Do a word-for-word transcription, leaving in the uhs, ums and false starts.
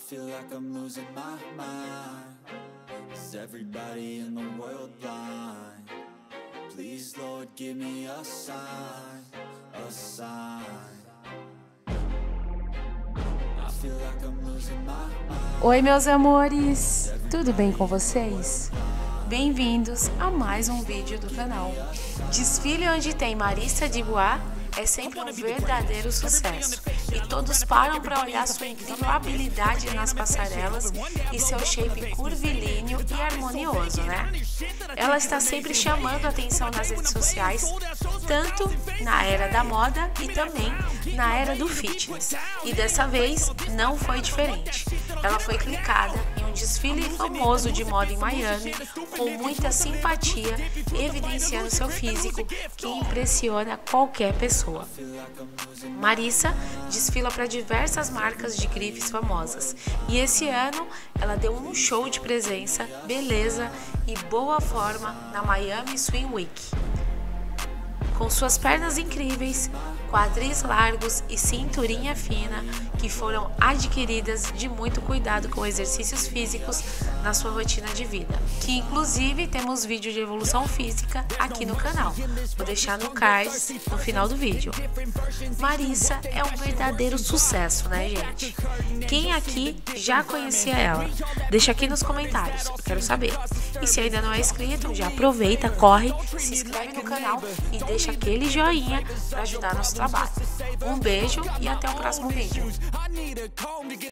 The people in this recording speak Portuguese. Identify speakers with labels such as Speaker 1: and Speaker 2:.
Speaker 1: feel like I'm losing my mind. Is everybody in the world blind? Please, Lord, give me a sign, a sign. I feel like I'm losing my mind.
Speaker 2: Oi, meus amores, tudo bem com vocês? Bem-vindos a mais um vídeo do canal. Desfile onde tem Marissa Dubois é sempre um verdadeiro sucesso e todos param para olhar sua incrível habilidade nas passarelas e seu shape curvilíneo e harmonioso, né? Ela está sempre chamando a atenção nas redes sociais, tanto na era da moda e também na era do fitness. E dessa vez não foi diferente. Ela foi clicada em um desfile famoso de moda em Miami, com muita simpatia, evidenciando seu físico que impressiona qualquer pessoa. Marissa desfila para diversas marcas de grifes famosas e esse ano ela deu um show de presença, beleza e boa forma na Miami Swim Week. Com suas pernas incríveis, quadris largos e cinturinha fina que foram adquiridas de muito cuidado com exercícios físicos na sua rotina de vida, que inclusive temos vídeo de evolução física aqui no canal, vou deixar no card no final do vídeo. Marissa é um verdadeiro sucesso, né, gente? Quem aqui já conhecia ela? Deixa aqui nos comentários, eu quero saber. E se ainda não é inscrito, já aproveita, corre, se inscreve no canal e deixa aquele joinha para ajudar nosso trabalho. Um beijo e até o próximo vídeo.